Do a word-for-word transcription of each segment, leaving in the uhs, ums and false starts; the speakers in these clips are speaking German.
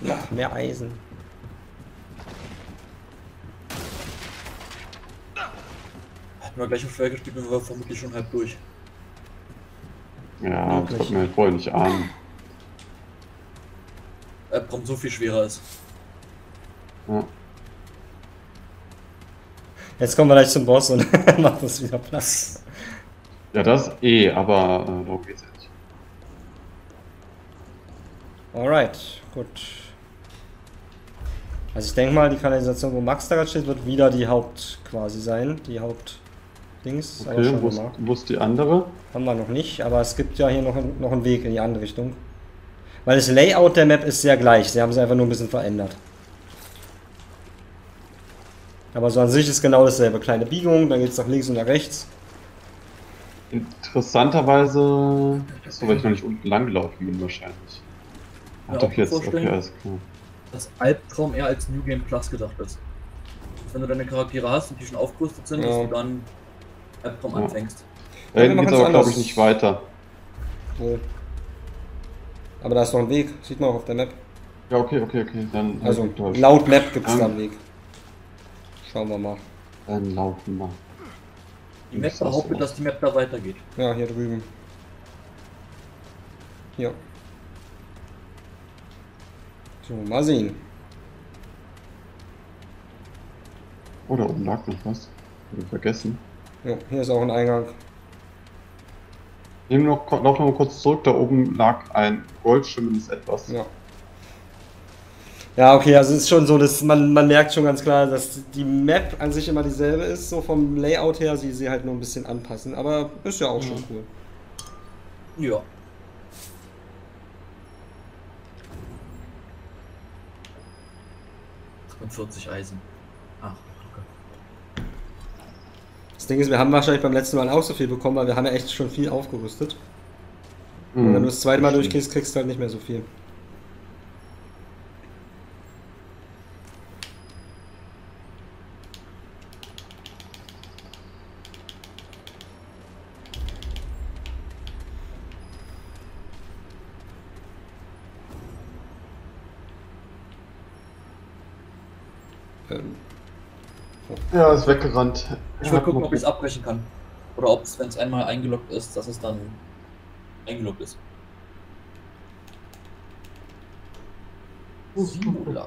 Noch mehr Eisen. Wenn wir gleich auf Schwer gespielt, sind wir vermutlich schon halb durch. Ja, das konnte man halt vorher nicht ahnen. Albtraum so viel schwerer ist. Ja. Jetzt kommen wir gleich zum Boss und macht uns wieder Platz. Ja, das eh, aber äh, darum geht's ja nicht. Alright, gut. Also ich denke mal, die Kanalisation, wo Max da gerade steht, wird wieder die Haupt quasi sein. Die Hauptdings. Aber Okay, schauen wo wir ist, mal. wo ist die andere? Haben wir noch nicht, aber es gibt ja hier noch, noch einen Weg in die andere Richtung. Weil das Layout der Map ist sehr gleich. Sie haben es einfach nur ein bisschen verändert. Aber so an sich ist genau dasselbe. Kleine Biegung, dann geht es nach links und nach rechts. Interessanterweise, so weil ich noch nicht unten lang gelaufen bin wahrscheinlich. Ach Ja, doch jetzt, okay, vorstellen. alles klar. Dass Albtraum eher als New Game Plus gedacht ist. Dass wenn du deine Charaktere hast und die schon aufgerüstet sind, Ja. dass du dann Albtraum Ja. anfängst. Da wir hinten machen geht's es aber glaube anders. ich nicht weiter. Wo? Aber da ist noch ein Weg. Sieht man auch auf der Map. Ja, okay, okay, okay, dann Also enttäuscht. laut Map gibt es da Ja. einen Weg. Schauen wir mal. Dann laufen wir. Die Map Ist das behauptet, so? dass die Map da weitergeht. Ja, hier drüben. Hier. So, mal sehen. Oh, da oben lag noch was. Hab ich vergessen. Jo, hier ist auch ein Eingang. Nehmen noch, lauf noch mal kurz zurück, da oben lag ein goldschimmendes Etwas. Ja. Ja, okay, also es ist schon so, dass man, man merkt schon ganz klar, dass die Map an sich immer dieselbe ist, so vom Layout her, sie sie halt nur ein bisschen anpassen, aber ist ja auch schon cool. Ja. achtundvierzig Eisen. Ach, okay. Das Ding ist, wir haben wahrscheinlich beim letzten Mal auch so viel bekommen, weil wir haben ja echt schon viel aufgerüstet. Und Mhm. wenn du das zweite Mal durchgehst, kriegst du halt nicht mehr so viel. Ähm, Ja, ist weggerannt. Ich will gucken, ob ich es abbrechen kann. Oder ob es, wenn es einmal eingeloggt ist, dass es dann eingeloggt ist. Simulacrum.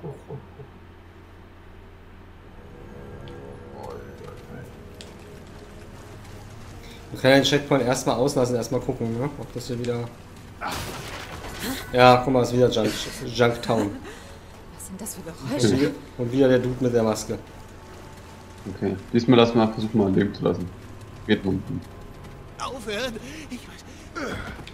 Wir können den Checkpoint erstmal auslassen, erstmal gucken, ne? Ob das hier wieder. Ja, guck mal, ist wieder Junk, Junk Town. Was sind das für Geräusche? Und wieder, und wieder der Dude mit der Maske. Okay, diesmal lass mal versuchen, mal leben zu lassen. Geht unten. Aufhören! Ich weiß.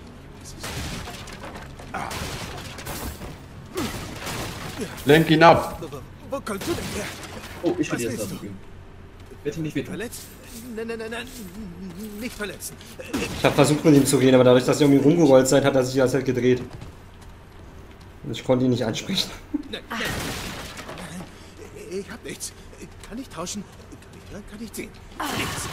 Lenk ihn ab! Wo, wo kommst du denn her? Oh, ich will Was jetzt willst da du? mit ihm. Wird ihn nicht wehtun. Verletzt? Nein, nein, nein, nein. Nicht verletzen. Ich habe versucht mit ihm zu gehen, aber dadurch, dass ihr um ihn rumgerollt seid, hat er sich die ganze Zeit gedreht. Und ich konnte ihn nicht ansprechen. Nein, nein. Nein, ich hab nichts. Kann ich tauschen? Kann ich hören? Kann ich sehen? Nichts.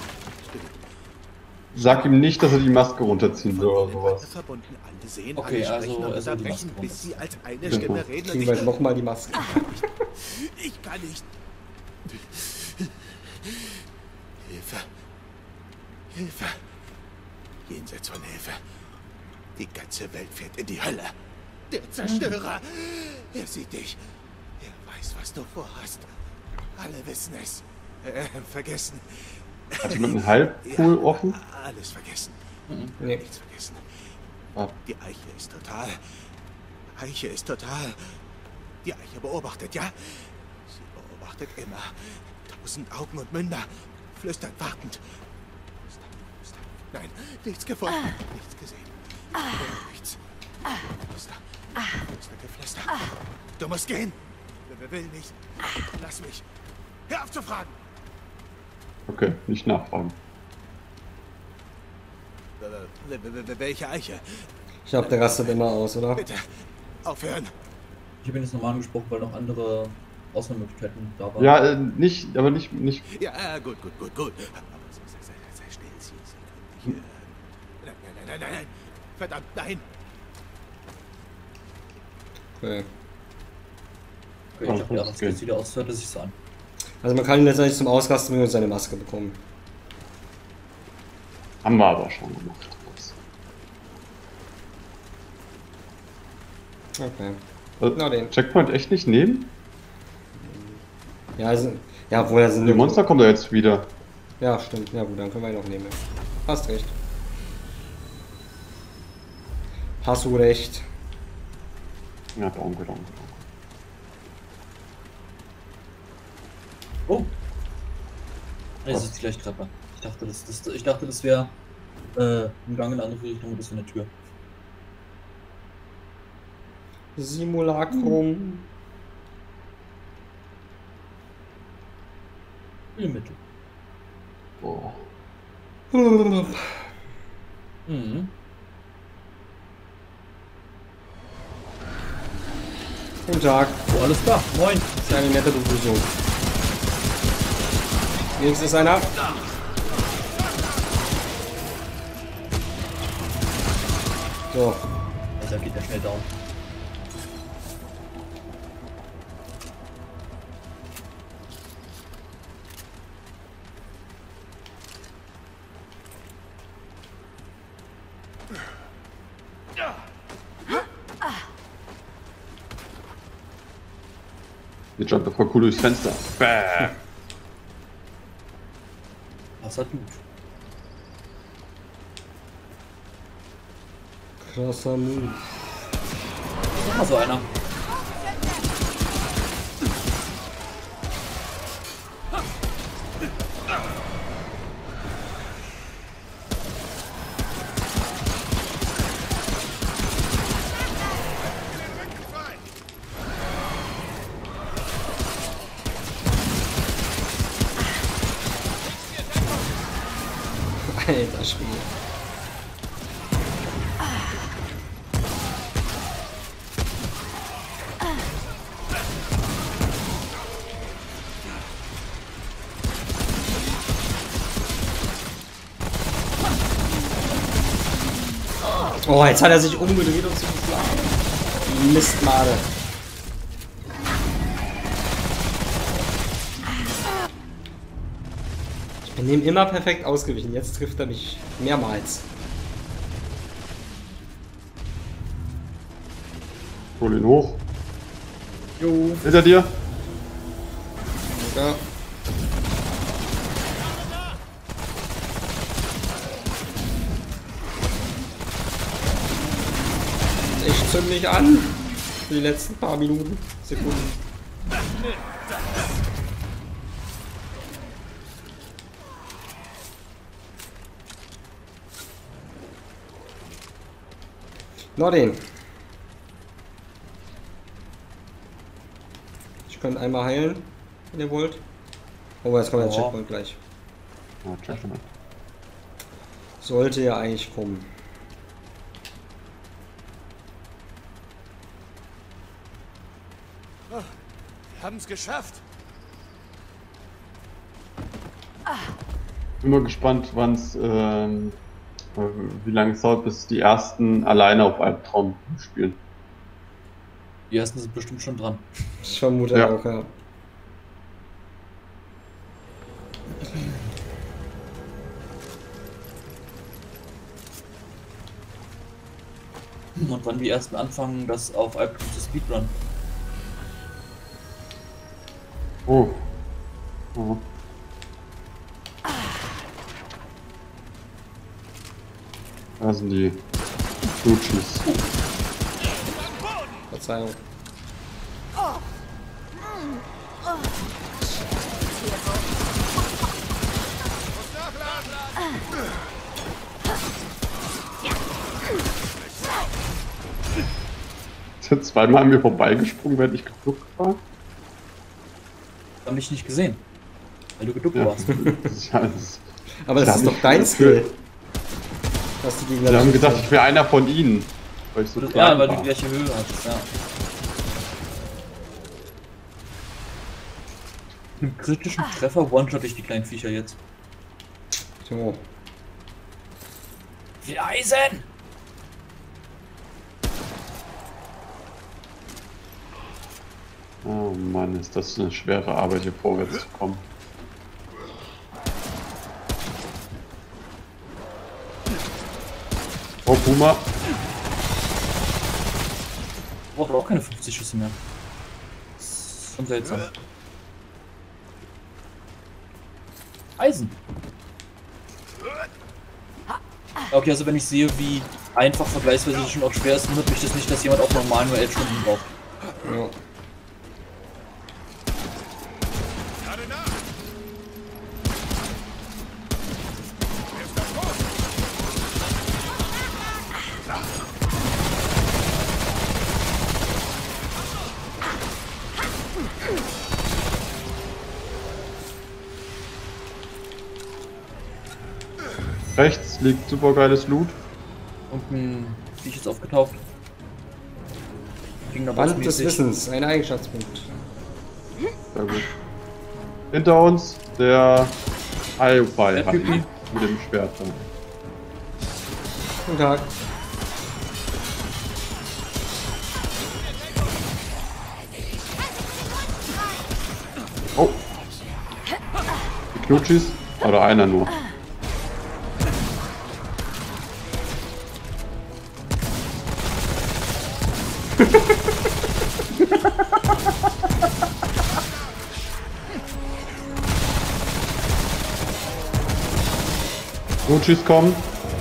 Sag ihm nicht, dass er die Maske runterziehen soll oder Alle sowas. verbunden, alle sehen, Okay, alle also sprechen und er soll die unterbrechen, Maske bis sie als eine Genau. Stimme reden und Kriegen ich wir nochmal die Maske. Ich kann nicht. Hilfe. Hilfe. Jenseits von Hilfe. Die ganze Welt fährt in die Hölle. Der Zerstörer. Er sieht dich. Er weiß, was du vorhast. Alle wissen es. Äh, vergessen. Hat jemand einen Heilpool Ja, offen? Alles vergessen. Nee. Nichts vergessen. Ah. Die Eiche ist total. Eiche ist total. Die Eiche beobachtet, ja? Sie beobachtet immer. Tausend Augen und Münder. Flüsternd, wartend. Flüstern, flüstern. Nein, nichts gefunden. Nichts gesehen. Nichts. Flüster. Flüster, Geflüster. Du musst gehen. Wer will nicht. Lass mich. Hör auf zu fragen. Okay, nicht nachfragen. Äh, w- w- w- Welche Eiche? Ich glaube, der rastet immer aus, oder? Bitte. Aufhören. Ich habe ihn jetzt nochmal angesprochen, weil noch andere Auswahlmöglichkeiten da waren. Ja, äh, nicht, aber nicht, nicht. Ja, äh, gut, gut, gut, gut. Aber sei, sei, sei, sei still, Sie, Sie können nicht hören. Nein, nein, nein, nein, nein, nein. Verdammt, nein. Okay. Okay, ich dachte, ja, das geht wieder aus, hört es sich so an. Also man kann ihn letztendlich zum Ausrasten bringen und seine Maske bekommen. Haben wir aber schon gemacht. Okay. Äh, Na, den. Checkpoint echt nicht nehmen? Ja, also, ja, obwohl er sind Die Monster kommen da jetzt wieder. Ja, stimmt. Ja gut, dann können wir ihn noch nehmen. Hast recht. Hast du recht. Ja, danke, danke. Oh! Es ist gleich Treppe. Ich dachte, das, das, ich dachte, das wäre äh, ein Gang in eine andere Richtung und das wäre eine Tür. Simulacrum. Im Mittel. Oh. Mhm. Guten Tag. Oh, alles klar. Moin. Das ist eine nette Begrüßung. Links ist einer. So. Also geht der schnell down. Jetzt jumpt er voll cool durchs Fenster. Bäh. Das hat gut. Krasser Move. Noch mal so einer. Alter Spiel. Oh, jetzt hat er sich umgedreht und zugeschlagen. Mistmade. Ich bin dem immer perfekt ausgewichen. Jetzt trifft er mich mehrmals. Hol ihn hoch. Jo. Hinter dir. Ja. Ich zünd mich an. Für die letzten paar Minuten, Sekunden. Nordin. Ich könnte einmal heilen, wenn ihr wollt. Oh, jetzt kommt der Oh. Checkpoint gleich. Ja, check mal. Sollte ja eigentlich kommen. Wir haben es geschafft. Bin mal gespannt, wann es, ähm, wie lange es dauert, bis die ersten alleine auf Albtraum spielen. Die ersten sind bestimmt schon dran. Ich vermute Ja. auch, ja. Und wann die ersten anfangen, das auf Albtraum zu Speedrun. Oh. Oh. Da sind die Blutschis. Verzeihung. Sind zweimal an mir vorbeigesprungen, während ich geguckt war. Hab mich nicht gesehen. Weil du geduckt Ja, warst. das ist ja alles. Aber das Da ist hab doch ich dein für- Skill. Was die Gegner Die haben da gedacht, tun. ich wäre einer von ihnen. Weil ich so Ja, klein weil du war. die gleiche Höhe hast, ja. Mit einem kritischen Treffer one-shot ich die kleinen Viecher jetzt. So. Wie Eisen! Oh Mann, ist das eine schwere Arbeit, hier vorwärts zu kommen. Oh, Puma. Braucht auch keine fünfzig Schüsse mehr. Das ist schon seltsam. Eisen. Okay, also wenn ich sehe, wie einfach vergleichsweise schon auch schwer ist, wundert mich das nicht, dass jemand auch normal nur elf Stunden braucht. Ja. Rechts liegt super geiles Loot. Und ein Viech ist aufgetaucht. Ging Band des Wissens, ein Eigenschaftspunkt. Sehr gut. Hinter uns der Heilball Der hat Typi. ihn mit dem Schwert. Dann. Guten Tag. Oh! Die Knutschis? Oder einer nur? Knutschis kommen.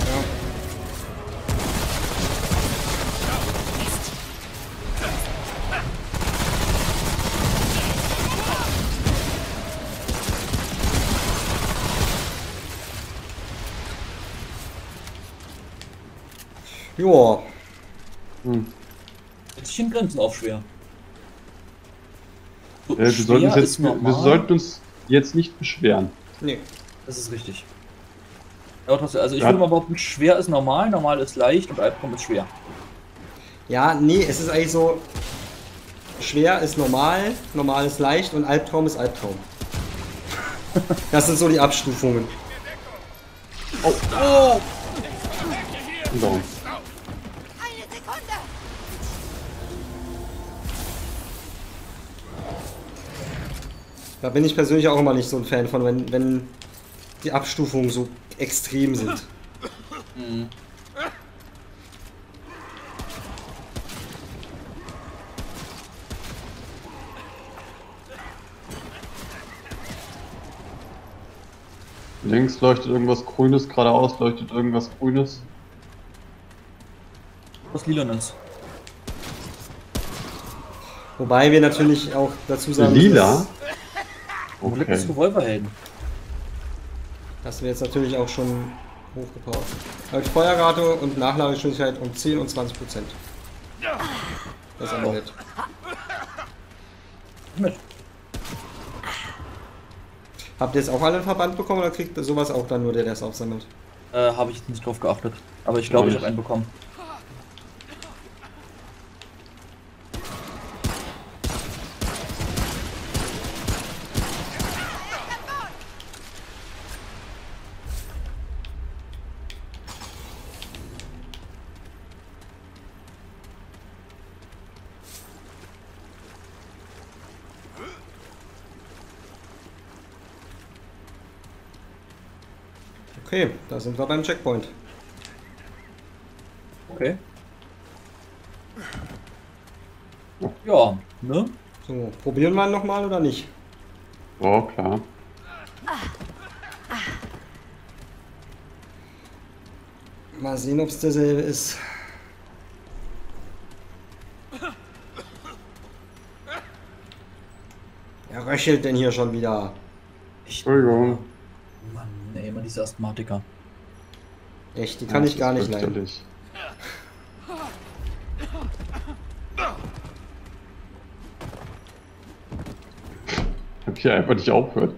Joa. Hm. Jetzt stehen Grenzen auf schwer. So, Ja, wir, schwer sollten uns ist jetzt, wir normal. sollten uns jetzt nicht beschweren. Nee. Das ist richtig. Ja, trotzdem, also ich Ja. würde mal behaupten, schwer ist normal, normal ist leicht und Albtraum ist schwer. Ja, nee, es ist eigentlich so. Schwer ist normal, normal ist leicht und Albtraum ist Albtraum. Das sind so die Abstufungen. Oh! Oh! So. Eine Sekunde! Da bin ich persönlich auch immer nicht so ein Fan von, wenn, wenn die Abstufungen so extrem sind. Mhm. Links leuchtet irgendwas Grünes, geradeaus leuchtet irgendwas Grünes. Was Lilanes. Wobei wir natürlich auch dazu sagen Lila? müssen, Wo liegt das Okay. Revolverhelden? dass wir jetzt natürlich auch schon hochgebaut. Mit Feuerrate und Nachladegeschwindigkeit um zehn und zwanzig Prozent. Das ist aber nett. Mit. Habt ihr jetzt auch alle einen Verband bekommen oder kriegt sowas auch dann nur der, der es aufsammelt? Äh, habe ich jetzt nicht drauf geachtet. Aber ich glaube, ich Nicht. habe einen bekommen. Okay, da sind wir beim Checkpoint. Okay. Ja, ne? So, probieren wir ihn nochmal oder nicht? Oh, klar. Mal sehen, ob es derselbe ist. Wer röchelt denn hier schon wieder? Entschuldigung. Mann, ey, immer diese Asthmatiker. Echt, die kann ich gar nicht leiden. leiden. Hab hier einfach nicht aufhört.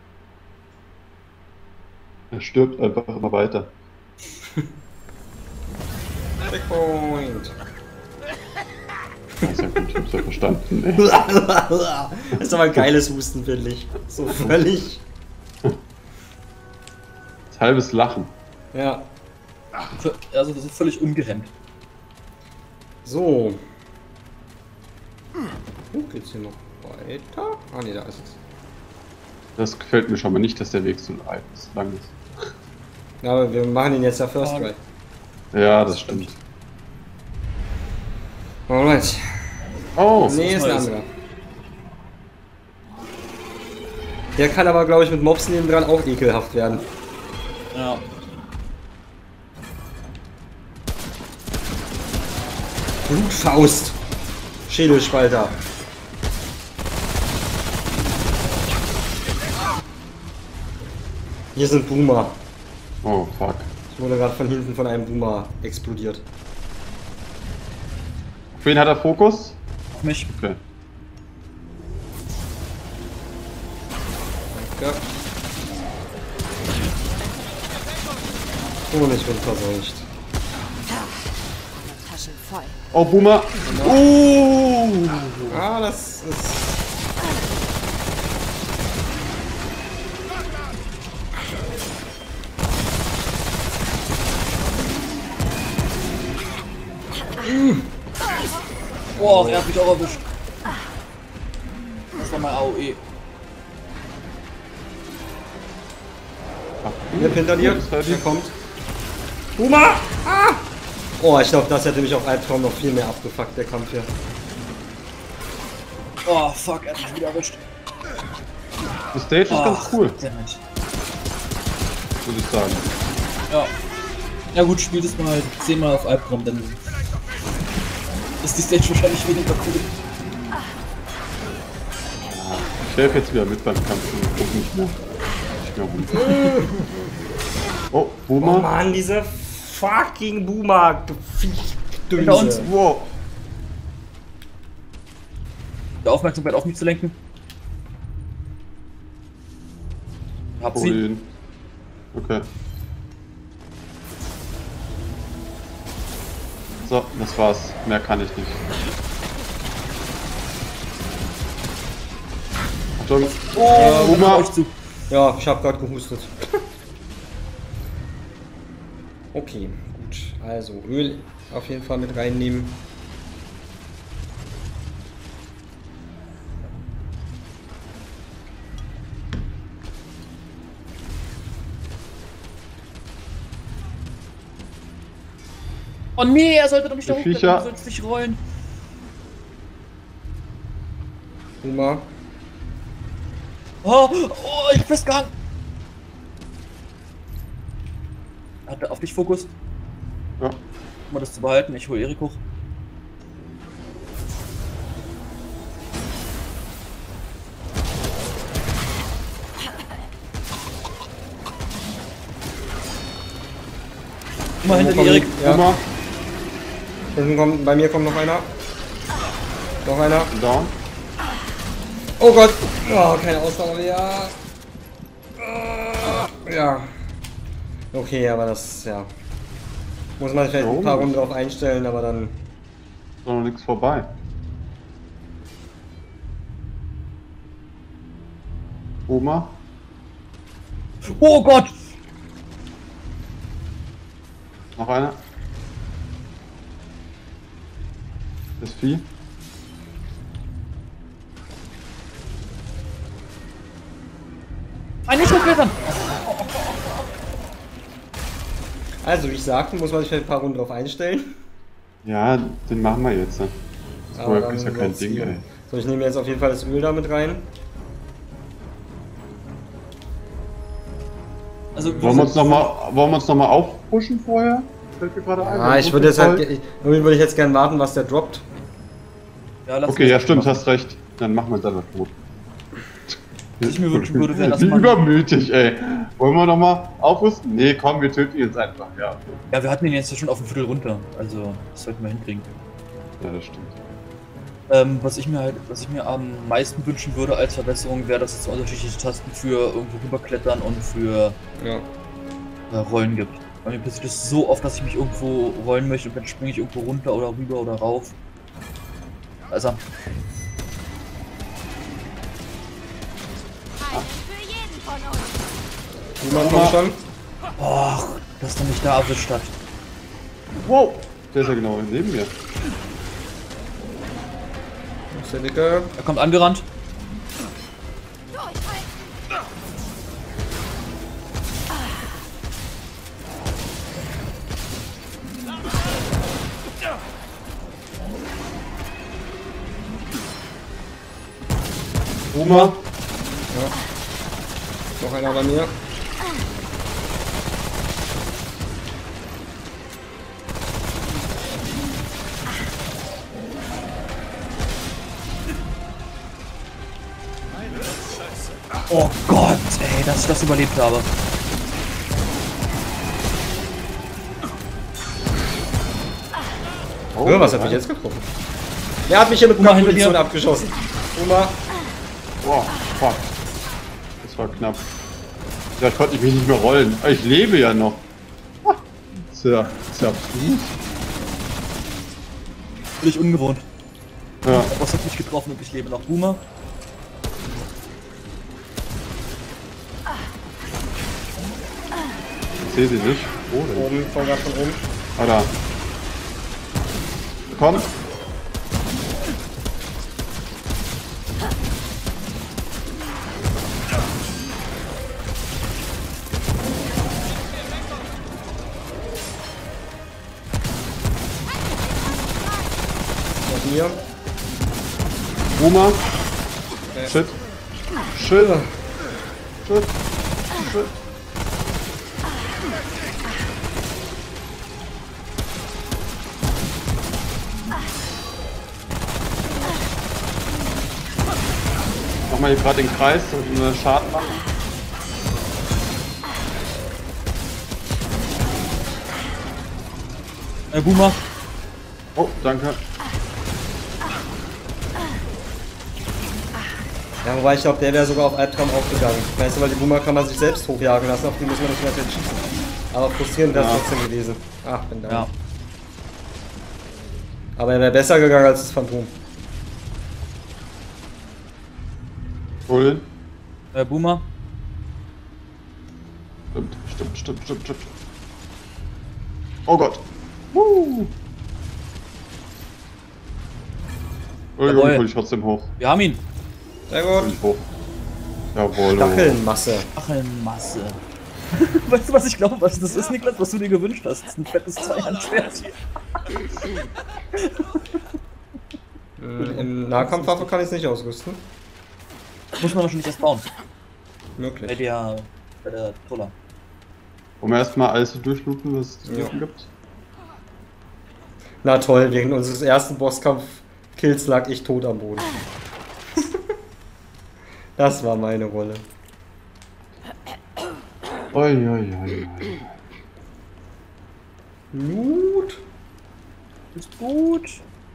Er stirbt einfach immer weiter. Checkpoint. Das ist ja gut, ich hab's ja verstanden. Ey. Das ist aber ein geiles Husten, finde ich. So völlig. Das ist halbes Lachen. Ja. Also das ist völlig ungehemmt. So. Uh, geht's hier noch weiter? Ah ne, da ist es. Das gefällt mir schon mal nicht, dass der Weg so lang ist. Ja, aber wir machen ihn jetzt ja First Ah. Try. Ja, das stimmt. Alright. Oh, Nee, ist ein Neues. anderer. Der kann aber, glaube ich, mit Mobs nebendran auch ekelhaft werden. Ja. Blutfaust. Schädelspalter. Hier sind Boomer. oh fuck. Ich wurde gerade von hinten von einem Boomer explodiert. Auf wen hat er Fokus? Auf mich. Okay. Ja. Und ich bin verseucht. Taschen voll. Oh, Boomer. Uh. Ah, das ist... Boah, er hat mich auch erwischt. Das war mein A O E. Hier hinter dir. Das war die- Der kommt. Boomer! Ah! Oh, ich glaube, das hätte mich auf Albtraum noch viel mehr abgefuckt, der Kampf hier. Oh, fuck, er hat mich wieder erwischt. Die Stage ist ganz Ach, cool, dammit. würde ich sagen. Ja. Ja gut, spielt es mal zehnmal auf Albtraum, dann ist die Stage wahrscheinlich weniger cool. Ich helfe jetzt wieder mit beim Kampf. Ich guck nicht mehr. Nicht mehr rum. Oh, Oh Boomer. Mann, diese fucking Boomer. Hinter uns. Dünse. Wow. Die Aufmerksamkeit auf mich zu lenken. Hab Hol sie. ihn. Okay. So, das war's. Mehr kann ich nicht. Achtung. Oh, Boomer. euch zu. Ja, ich habe gerade gehustet. Okay, gut. Also Öl auf jeden Fall mit reinnehmen. Oh nee, er sollte doch mich Die da Viecher. hochklettern, du sollst nicht rollen. Boomer. Oh, oh, ich bin festgehangen. Hat er auf dich Fokus? Ja. Um mal das zu behalten, ich hole Erik hoch. Immer hinter dir, Erik. Ja, Boomer. hinten kommt, bei mir kommt noch einer. Noch einer. Down. Oh Gott. Oh, keine Ausdauer mehr. Äh, Ja. Okay, aber das, ja. Muss man vielleicht ein paar Warum? Runden drauf einstellen, aber dann... Ist noch nichts vorbei. Boomer. Oh Gott! Noch einer. Das Vieh. Ein nicht hochklettern! Also, wie ich sagte, muss man sich vielleicht ein paar Runden drauf einstellen. Ja, den machen wir jetzt. Ne? Das Aber Projekt ist ja dann kein wird's Ding, gehen. ey. So, ich nehme jetzt auf jeden Fall das Öl da mit rein. Also, Wollen wir uns nochmal wollen wir uns noch mal aufpushen vorher? Fällt mir gerade ein. Ah, Das ich ist würde jetzt voll. halt, ich- irgendwie würde ich jetzt gerne warten, was der droppt. Ja, lass Okay, uns ja das stimmt, machen. hast recht. Dann machen wir es einfach tot. Was ich mir wünschen würde, wäre, dass Wie man- übermütig, ey. Wollen wir nochmal aufrüsten? Nee, komm, wir töten ihn jetzt einfach. Ja, okay. Ja, wir hatten ihn jetzt schon auf ein Viertel runter. Also, das sollten wir hinkriegen. Ja, das stimmt. Ähm, was ich mir halt, was ich mir am meisten wünschen würde als Verbesserung, wäre, dass es so unterschiedliche Tasten für irgendwo rüberklettern und für Ja. äh, Rollen gibt. Bei mir passiert es so oft, dass ich mich irgendwo rollen möchte und dann springe ich irgendwo runter oder rüber oder rauf. Also, Eine für jeden von uns. Niemand kommt schon? ach, dass er mich da erwischt hat. Wow! Der ist ja genau neben mir. Dicke. Er kommt angerannt. Boomer. Ja. Noch einer bei mir. Oh Gott, ey, dass ich das überlebt habe. Oh, Ja, was hat mich jetzt getroffen? Wer hat mich hier mit Uma, hinter Munition dir. abgeschossen? Uma. Oh, fuck. Das war knapp. Ja, ich konnte mich nicht mehr rollen. Ich lebe ja noch. Ah, ist ja, ist ja abstrus. Völlig ungewohnt. Ja. Was hat mich getroffen und ich lebe noch? Boomer. Ich sehe sie nicht. Oh, da. Oben, von gerade von oben. Ah, da. Komm. Von mir. Boomer. Okay. Shit. Shit. Shit. Shit. Mach mal hier gerade den Kreis und einen Schaden machen. Äh, Boomer. Oh, danke. Ja, wobei ich glaube, der wäre sogar auf Albtraum aufgegangen. Weißt du, weil die Boomer kann man sich selbst hochjagen lassen, auf die muss man nicht mehr schießen. Aber frustrierend wäre es Ja. trotzdem gewesen. Ach, bin da. Ja. Aber er wäre besser gegangen als das Phantom. Holen. Äh, Boomer. Stimmt, stimmt, stimmt, stimmt, stimmt. Oh Gott. Woo. Irgendwie Jawohl. hol ich trotzdem hoch. Wir haben ihn. Sehr Hol gut. ich hoch. Jawohl. Stachelnmasse. Stachelmasse. Weißt du, was ich glaube, was das ist, Niklas, was du dir gewünscht hast? Das ist ein fettes Zweihandschwert. Äh, Im Nahkampfwaffe kann ich es nicht ausrüsten. Muss man wahrscheinlich erst bauen. Bei Möglich. der, bei der Troller. Wollen wir erstmal alles so durchlooten, was es zu Ja. looten gibt? Na toll, während unseres ersten Bosskampf-Kills lag ich tot am Boden. Das war meine Rolle. Oi, oi, oi, oi. Loot. Ist gut.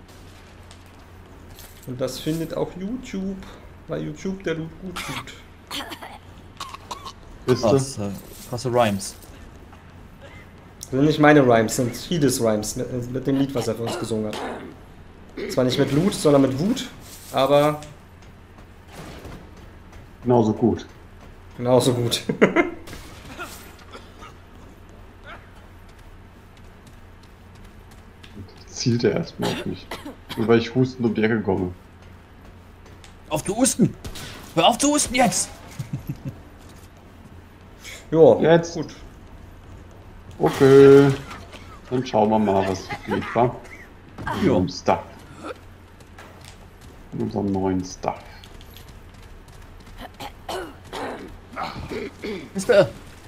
Und das findet auch YouTube. Weil YouTube der Loot gut tut. Wisst ihr? Krass, äh, krasse Rhymes. Das sind nicht meine Rhymes, das sind Fides Rhymes mit, mit dem Lied, was er für uns gesungen hat. Zwar nicht mit Loot, sondern mit Wut, aber Genauso gut. genauso gut. Zielt er erstmal auf mich. Nur weil ich hustend um die Ecke komme. Auf zu husten! Hör auf zu husten jetzt! Jo, Jetzt. gut. Okay. Dann schauen wir mal, was so geht, wa? In Jo. unserem Stuff. In unserem neuen Stuff. Mister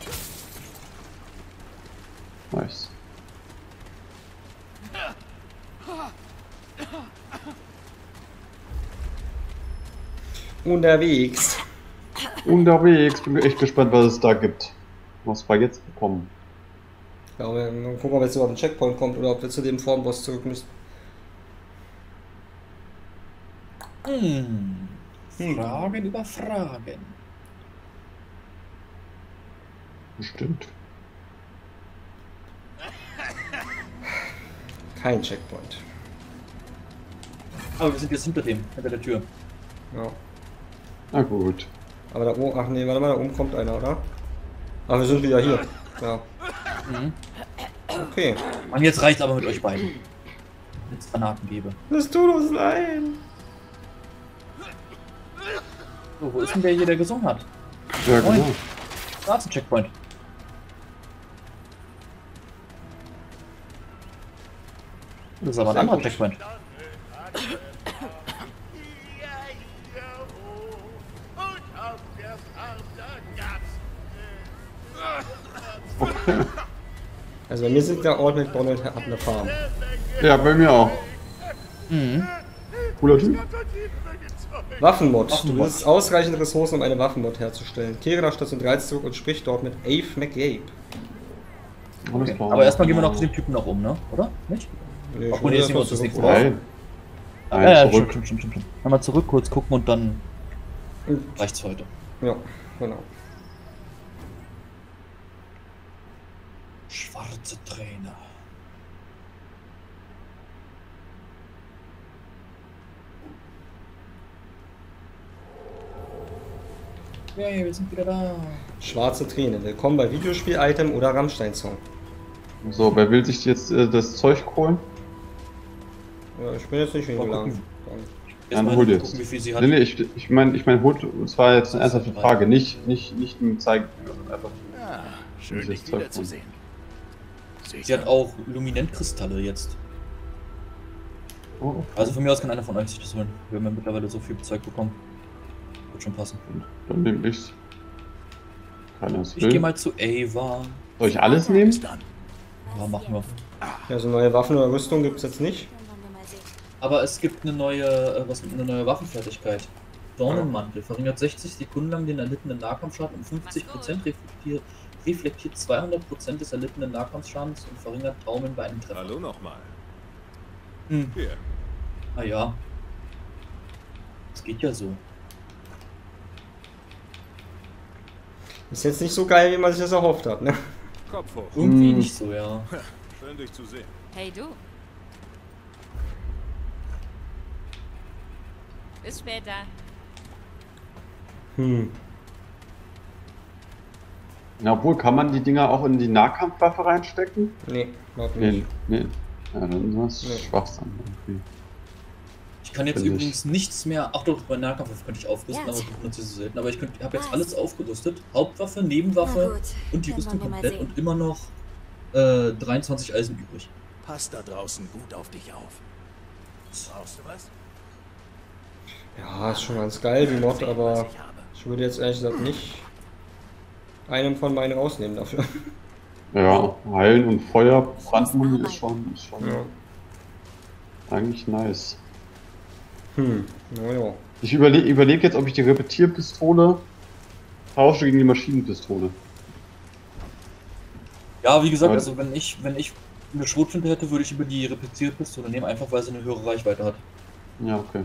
Nice. Unterwegs. Unterwegs. Bin echt gespannt, was es da gibt. Was wir jetzt bekommen. Ja, wir mal gucken, ob jetzt überhaupt ein Checkpoint kommt oder ob wir zu dem Formboss zurück müssen. Hm. Fragen über Fragen. Bestimmt. Kein Checkpoint. Aber wir sind jetzt hinter dem, hinter der Tür. Ja. Na gut. Aber da oben, ach nee, warte mal, da oben kommt einer, oder? Ach, wir sind wieder hier. Ja. Mhm. Okay. Und jetzt reicht's aber mit euch beiden. Wenn es Granaten gebe. Das tut uns leid. So, wo ist denn der hier, der gesungen hat? Ja, Moin. genau. Da ist ein Checkpoint. Das ist aber ein anderer Checkpoint. Okay. Also bei mir sind der Old McDonald ab einer Farm. Ja, bei mir auch. Mhm. Cooler Typ. Waffenmod. Du Waffenmod. besitzt ausreichend Ressourcen, um eine Waffenmod herzustellen. Kehre nach Station dreizehn zurück und sprich dort mit Ave McGabe. Alles Okay. klar. Aber erstmal gehen wir noch zu dem Typen noch um, ne? Oder? Nicht? Nee, Obwohl, ich jetzt muss nehmen wir uns das erst mal nächste zurück- Mal. Nein. Ja, Nein, ja, zurück. stimmt, stimmt, stimmt, stimmt. Einmal zurück, kurz gucken und dann Und- reicht's für heute. Ja, genau. Schwarze Trainer. Yay, wir sind wieder da. Schwarze Träne. Willkommen bei Videospiel-Item oder Rammstein-Song. So, wer will sich jetzt äh, das Zeug holen? Ja, ich bin jetzt nicht Mal hingegangen. gucken. Dann Erstmal hol gucken, jetzt. wie viel sie hat. Nee, nee, ich, ich meine, ich mein, holt, das war jetzt eine ernsthafte Frage, nicht, nicht, nicht ein Zeigen, sondern einfach. Ah, schön, Dieses dich Zeug wiederzusehen. Sie hat auch Luminentkristalle jetzt. Oh, okay. Also von mir aus kann einer von euch sich das holen. Wir haben ja mittlerweile so viel Zeug bekommen. Wird schon passen. Dann nehme ich's. Keiner es Ich gehe will. mal zu Ava. Soll ich alles nehmen? Bis dann. Ja, machen wir. Also neue Waffen oder Rüstung gibt es jetzt nicht. Dann wollen wir mal sehen. Aber es gibt eine neue, äh, was, eine neue Waffenfertigkeit. Dornenmantel verringert sechzig Sekunden lang den erlittenen Nahkampfschaden um fünfzig Prozent, reflektiert, reflektiert zweihundert Prozent des erlittenen Nahkampfschadens und verringert Taumeln bei einem Treffer. Hallo nochmal. Hm. Hier. Naja. Das geht ja so. Ist jetzt nicht so geil, wie man sich das erhofft hat, ne? Kopf hoch. Irgendwie Hm. nicht so, ja. Schön, dich zu sehen. Hey du. Bis später. Hm. Ja, obwohl, kann man die Dinger auch in die Nahkampfwaffe reinstecken? Nee, überhaupt Nee, nicht. nee. Ja, dann ist das Nee. Schwachsinn. Okay. Ich kann jetzt Finde ich. übrigens nichts mehr. Ach doch, bei Nahkampfwaffe könnte ich aufrüsten, Ja. aber ich benutze sie selten. Aber ich habe jetzt Was? alles aufgerüstet. Hauptwaffe, Na Nebenwaffe gut, und die dann Rüstung wollen wir mal komplett sehen. und immer noch äh, dreiundzwanzig Eisen übrig. Pass da draußen gut auf dich auf. Brauchst du was? Ja, ist schon ganz geil, die Mod, Sehen, aber was ich habe. ich würde jetzt ehrlich gesagt nicht einem von meinen rausnehmen dafür. Ja, Heilen und Feuer, Brandmuni ist schon, ist schon Ja. eigentlich nice. Hm, naja. Ich überlege überleg jetzt, ob ich die Repetierpistole tausche gegen die Maschinenpistole. Ja, wie gesagt, Aber- also wenn ich, wenn ich eine Schrotflinte hätte, würde ich über die Repetierpistole nehmen, einfach weil sie eine höhere Reichweite hat. Ja, okay.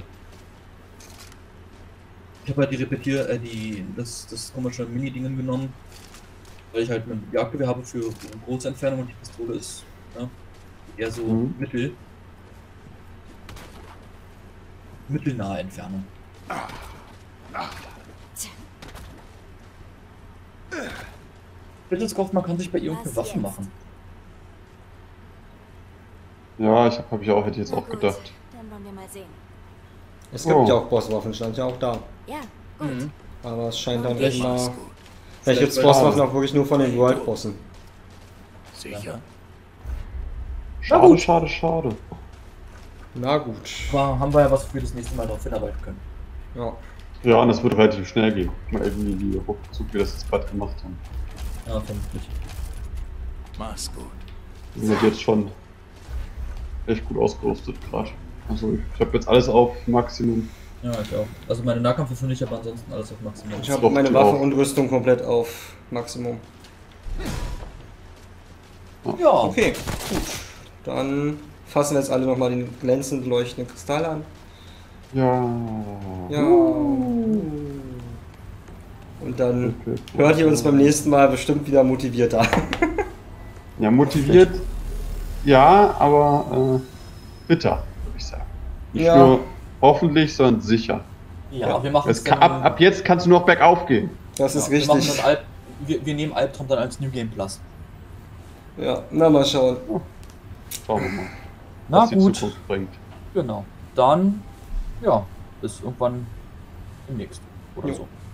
Ich habe halt die Repetier, äh, die, das, das komische Mini-Dingen genommen, weil ich halt ein Jagdgewehr habe für große Entfernung und die Pistole ist ja, eher so Mhm. mittel. Mittelnahe Entfernung. Bittelsdorf, man kann sich bei ihr Was irgendeine Waffen jetzt? machen. Ja, ich habe hab ich auch, hätte ich jetzt Na auch gut, gedacht. Dann wollen wir mal sehen. Es gibt Oh. ja auch Bosswaffen, stand ja auch da. Ja, gut. Mhm. Aber es scheint dann Vielleicht immer. Mach's gut. Vielleicht gibt es weil- Bosswaffen auch wirklich nur von den World-Bossen. Sicher. Schade, gut. schade, schade. Na gut. Aber haben wir ja was für das nächste Mal darauf hinarbeiten können. Ja. Ja, und das wird relativ schnell gehen. Mal irgendwie die ruckzuck, wie wir das jetzt gerade gemacht haben. Ja, vermutlich. Mach's gut. Wir sind jetzt schon echt gut ausgerüstet gerade. Also ich, ich habe jetzt alles auf Maximum. Ja, ich auch. Also meine Nahkampfwaffe finde ich aber ansonsten alles auf Maximum. Ich habe Doch, meine die Waffe auch. und Rüstung komplett auf Maximum. Ja, Okay, gut. Dann fassen wir jetzt alle nochmal den glänzend leuchtenden Kristall an. Ja. Ja. Und dann hört ihr uns beim nächsten Mal bestimmt wieder motivierter. Ja, motiviert. Ja, aber äh, bitter, würde ich sagen. Nicht Ja. nur hoffentlich, sondern sicher. ja, wir machen Es es kann, dann- ab, ab jetzt kannst du nur noch bergauf gehen. Das ist ja, wir, machen richtig. dann Alp, wir, wir nehmen Albtraum dann als New Game Plus. Ja, na mal schauen. Schauen wir mal, Na was die gut, Zukunft bringt. genau. Dann, ja, bis irgendwann demnächst. oder Jo. so.